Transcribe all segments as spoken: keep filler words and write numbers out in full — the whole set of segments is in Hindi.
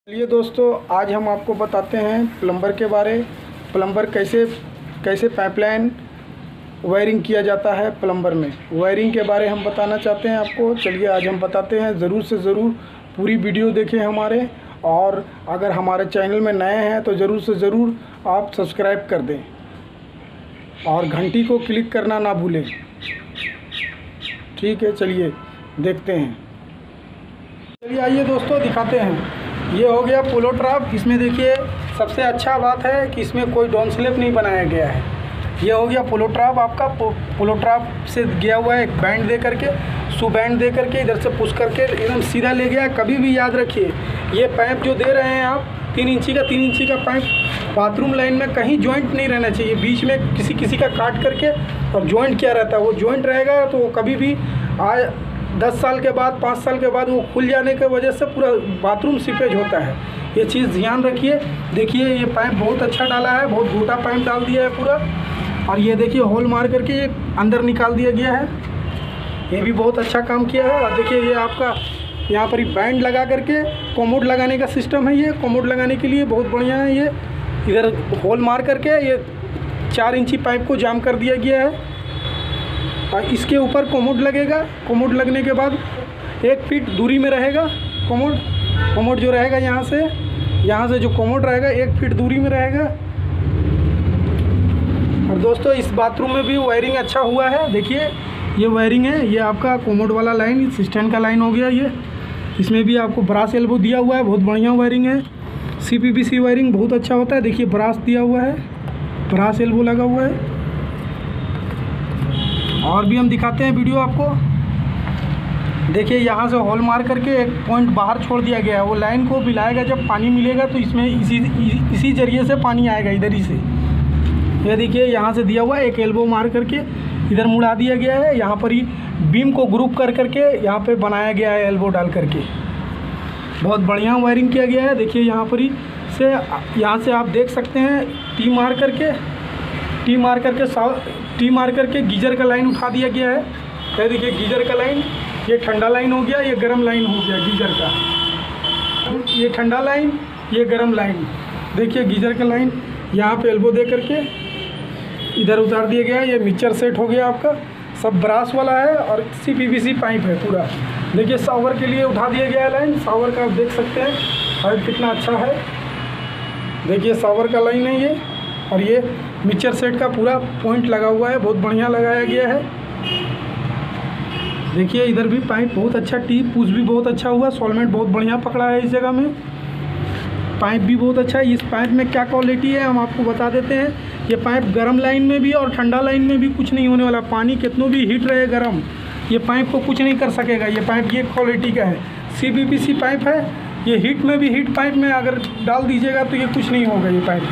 चलिए दोस्तों, आज हम आपको बताते हैं प्लम्बर के बारे प्लम्बर कैसे कैसे पाइपलाइन वायरिंग किया जाता है। प्लम्बर में वायरिंग के बारे हम बताना चाहते हैं आपको। चलिए आज हम बताते हैं। ज़रूर से ज़रूर पूरी वीडियो देखें हमारे, और अगर हमारे चैनल में नए हैं तो ज़रूर से ज़रूर आप सब्सक्राइब कर दें और घंटी को क्लिक करना ना भूलें। ठीक है, चलिए देखते हैं। चलिए आइए दोस्तों दिखाते हैं। ये हो गया पोलो ट्रैप। इसमें देखिए सबसे अच्छा बात है कि इसमें कोई डाउन स्लिप नहीं बनाया गया है। ये हो गया पोलो ट्रैप। आपका पो, पोलो ट्रैप से गया हुआ है एक बैंड दे करके, सू बैंड दे करके इधर से पुश करके एकदम सीधा ले गया। कभी भी याद रखिए, ये पाइप जो दे रहे हैं आप तीन इंची का तीन इंची का पाइप बाथरूम लाइन में कहीं जॉइंट नहीं रहना चाहिए। बीच में किसी किसी का काट करके और जॉइंट क्या रहता है, वो जॉइंट रहेगा तो कभी भी आज दस साल के बाद पाँच साल के बाद वो खुल जाने की वजह से पूरा बाथरूम सीपेज होता है। ये चीज़ ध्यान रखिए। देखिए ये पाइप बहुत अच्छा डाला है, बहुत मोटा पाइप डाल दिया है पूरा। और ये देखिए होल मार करके ये अंदर निकाल दिया गया है। ये भी बहुत अच्छा काम किया है। और देखिए ये आपका यहाँ पर ही बैंड लगा करके कोमोड लगाने का सिस्टम है। ये कोमोड लगाने के लिए बहुत बढ़िया है। ये इधर होल मार करके ये चार इंची पाइप को जाम कर दिया गया है। और इसके ऊपर कोमोड लगेगा। कोमोड लगने के बाद एक फीट दूरी में रहेगा कोमोड। कोमोड जो रहेगा यहाँ से यहाँ से जो कोमोड रहेगा एक फीट दूरी में रहेगा। और दोस्तों इस बाथरूम में भी वायरिंग अच्छा हुआ है। देखिए ये वायरिंग है। ये आपका कोमोड वाला लाइन सिस्टम का लाइन हो गया। ये इसमें भी आपको ब्रास एल्बो दिया हुआ है। बहुत बढ़िया वायरिंग है। C P V C wiring बहुत अच्छा होता है। देखिए ब्रास दिया हुआ है, ब्रास एल्बो लगा हुआ है। और भी हम दिखाते हैं वीडियो आपको। देखिए यहाँ से होल मार करके एक पॉइंट बाहर छोड़ दिया गया है। वो लाइन को मिलाएगा, जब पानी मिलेगा तो इसमें इसी इसी जरिए से पानी आएगा, इधर ही से। ये देखिए यहाँ से दिया हुआ है, एक एल्बो मार करके इधर मुड़ा दिया गया है। यहाँ पर ही बीम को ग्रुप कर करके यहाँ पे बनाया गया है एल्बो डाल करके। बहुत बढ़िया वायरिंग किया गया है। देखिए यहाँ पर ही से यहाँ से आप देख सकते हैं टी मार करके टी मार करके सा टी मार करके गीजर का लाइन उठा दिया गया है। ये देखिए गीजर का लाइन, ये ठंडा लाइन हो गया, ये गर्म लाइन हो गया गीजर का। ये ठंडा लाइन, ये गर्म लाइन। देखिए गीजर का लाइन यहाँ पे एल्बो दे करके इधर उतार दिया गया है। ये मिक्सचर सेट हो गया आपका, सब ब्रास वाला है और C P V C pipe है पूरा। देखिए शावर के लिए उठा दिया गया है लाइन। शावर का आप देख सकते हैं पाइप कितना अच्छा है। देखिए शावर का लाइन है ये। और ये मिक्सचर सेट का पूरा पॉइंट लगा हुआ है, बहुत बढ़िया लगाया गया है। देखिए इधर भी पाइप बहुत अच्छा, टी पुश भी बहुत अच्छा हुआ। सॉल्वेंट बहुत बढ़िया पकड़ा है इस जगह में। पाइप भी बहुत अच्छा है। इस पाइप में क्या क्वालिटी है हम आपको बता देते हैं। ये पाइप गर्म लाइन में भी और ठंडा लाइन में भी कुछ नहीं होने वाला। पानी कितनों भी हीट रहे गर्म, ये पाइप को कुछ नहीं कर सकेगा। ये पाइप ये क्वालिटी का है, C P V C pipe है। ये हीट में भी, हीट पाइप में अगर डाल दीजिएगा तो ये कुछ नहीं होगा ये पाइप।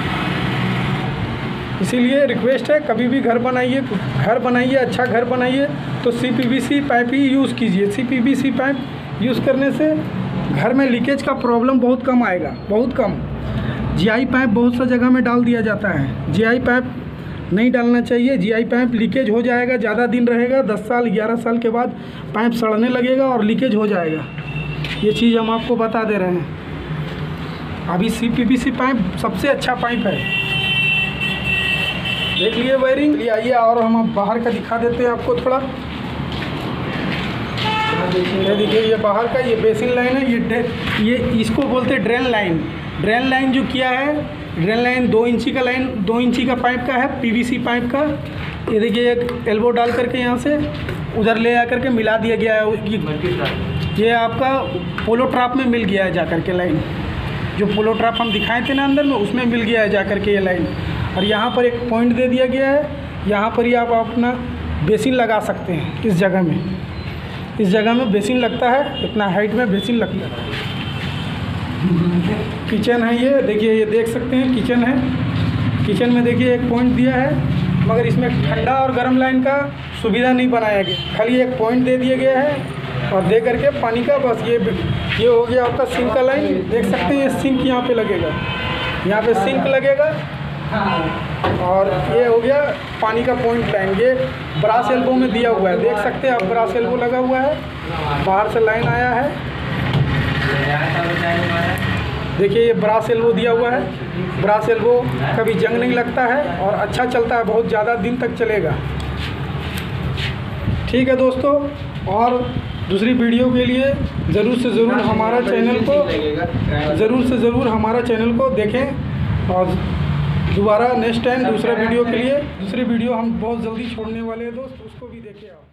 इसीलिए रिक्वेस्ट है, कभी भी घर बनाइए घर बनाइए अच्छा घर बनाइए तो C P V C pipe ही यूज़ कीजिए। C P V C pipe use करने से घर में लीकेज का प्रॉब्लम बहुत कम आएगा, बहुत कम। जी आई पाइप बहुत सा जगह में डाल दिया जाता है। जी आई पाइप नहीं डालना चाहिए। जी आई पाइप लीकेज हो जाएगा, ज़्यादा दिन रहेगा, दस साल ग्यारह साल के बाद पाइप सड़ने लगेगा और लीकेज हो जाएगा। ये चीज़ हम आपको बता दे रहे हैं। अभी C P V C pipe सबसे अच्छा पाइप है। देख लिए वायरिंग। ये आइए और हम अब बाहर का दिखा देते हैं आपको थोड़ा। ये देखिए ये बाहर का, ये बेसिन लाइन है। ये ये इसको बोलते हैं ड्रेन लाइन। ड्रेन लाइन जो किया है, ड्रेन लाइन दो इंची का लाइन दो इंची का पाइप का है, पी वी सी पाइप का। ये देखिए एक एल्बो डाल करके यहाँ से उधर ले आ करके मिला दिया गया है। ये आपका पोलो ट्रैप में मिल गया है जा करके लाइन। जो पोलो ट्रैप हम दिखाए थे ना अंदर में, उसमें मिल गया है जा करके ये लाइन। और यहाँ पर एक पॉइंट दे दिया गया है। यहाँ पर ही आप अपना बेसिन लगा सकते हैं। इस जगह में इस जगह में बेसिन लगता है, इतना हाइट में बेसिन लगता है। किचन है ये। देखिए ये देख सकते हैं किचन है। किचन में देखिए एक पॉइंट दिया है, मगर इसमें ठंडा और गर्म लाइन का सुविधा नहीं बनाया गया। खाली एक पॉइंट दे दिया गया है और दे करके पानी का बस। ये ये हो गया आपका सिंक का लाइन। देख सकते हैं ये सिंक यहाँ पे लगेगा, यहाँ पे सिंक लगेगा। और ये हो गया पानी का पॉइंट लाइन। ये ब्रास एल्बो में दिया हुआ है, देख सकते हैं आप, ब्रास एल्बो लगा हुआ है। बाहर से लाइन आया है। देखिए ये ब्रास एल्बो दिया हुआ है। ब्रास एल्बो कभी जंग नहीं लगता है और अच्छा चलता है, बहुत ज़्यादा दिन तक चलेगा। ठीक है दोस्तों, और दूसरी वीडियो के लिए ज़रूर से ज़रूर हमारा चैनल को ज़रूर से ज़रूर हमारा चैनल को देखें, और दोबारा नेक्स्ट टाइम दूसरा वीडियो के लिए दूसरी वीडियो हम बहुत जल्दी छोड़ने वाले हैं दोस्त, उसको भी देखें आप।